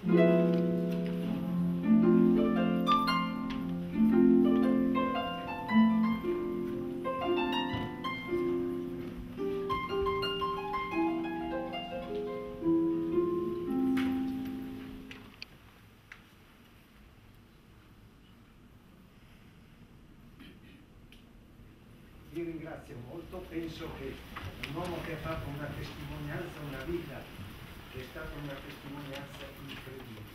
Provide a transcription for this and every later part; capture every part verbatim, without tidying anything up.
Vi ringrazio molto, penso che un uomo che ha fatto una testimonianza, una vita che è stata una testimonianza incredibile.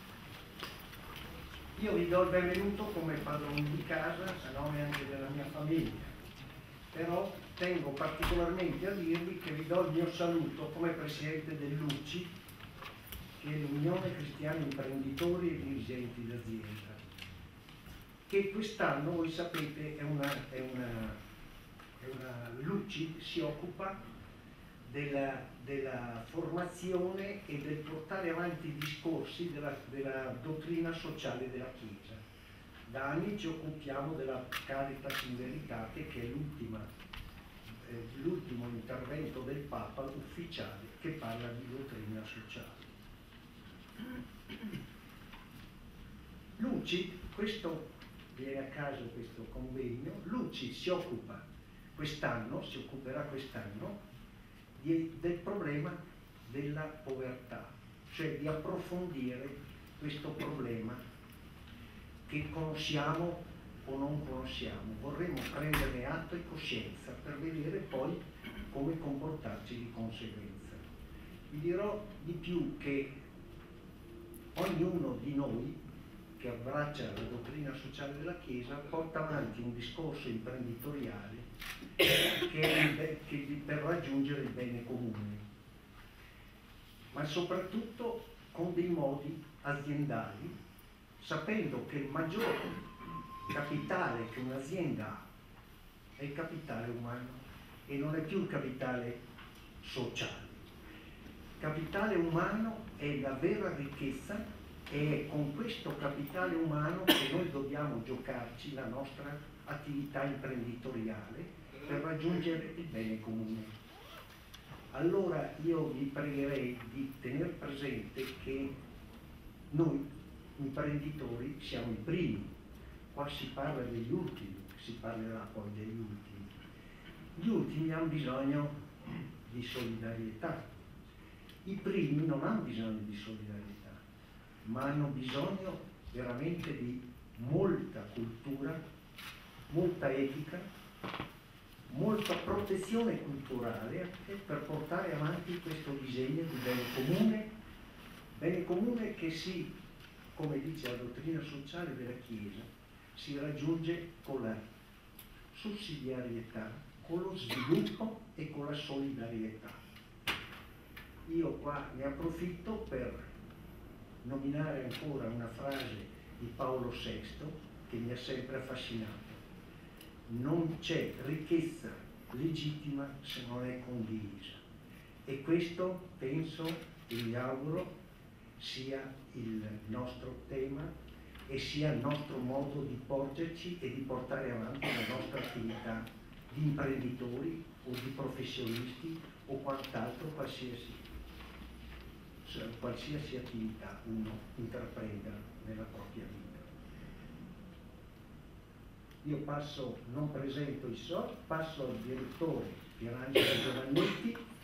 Io vi do il benvenuto come padrone di casa, a nome anche della mia famiglia, però tengo particolarmente a dirvi che vi do il mio saluto come presidente dell'U C I, che è l'Unione Cristiani Imprenditori e Dirigenti d'Azienda, che quest'anno, voi sapete, è una... È una l'U C I si occupa della, della formazione e del portare avanti i discorsi della, della dottrina sociale della Chiesa. Da anni ci occupiamo della Caritas in Veritate, che è l'ultima, eh, l'ultimo intervento del Papa ufficiale che parla di dottrina sociale. L'U C I, questo viene a caso questo convegno, l'U C I si occupa quest'anno, si occuperà quest'anno del problema della povertà, cioè di approfondire questo problema che conosciamo o non conosciamo. Vorremmo prenderne atto e coscienza per vedere poi come comportarci di conseguenza. Vi dirò di più che ognuno di noi che abbraccia la dottrina sociale della Chiesa porta avanti un discorso imprenditoriale che è che per raggiungere il bene comune, ma soprattutto con dei modi aziendali, sapendo che il maggior capitale che un'azienda ha è il capitale umano e non è più il capitale sociale. Il capitale umano è la vera ricchezza e è con questo capitale umano che noi dobbiamo giocarci la nostra attività imprenditoriale per raggiungere il bene comune. Allora io vi pregherei di tenere presente che noi imprenditori siamo i primi, qua si parla degli ultimi, si parlerà poi degli ultimi. Gli ultimi hanno bisogno di solidarietà, i primi non hanno bisogno di solidarietà, ma hanno bisogno veramente di molta cultura, molta etica, molta protezione culturale anche per portare avanti questo disegno di bene comune, bene comune che si, come dice la dottrina sociale della Chiesa, si raggiunge con la sussidiarietà, con lo sviluppo e con la solidarietà. Io qua ne approfitto per nominare ancora una frase di Paolo sesto che mi ha sempre affascinato: non c'è ricchezza legittima se non è condivisa. E questo penso e mi auguro sia il nostro tema e sia il nostro modo di porgerci e di portare avanti la nostra attività di imprenditori o di professionisti o quant'altro, qualsiasi qualsiasi attività uno intraprenda nella propria vita. Io passo, non presento il S O, passo al direttore Pierangelo Giovannetti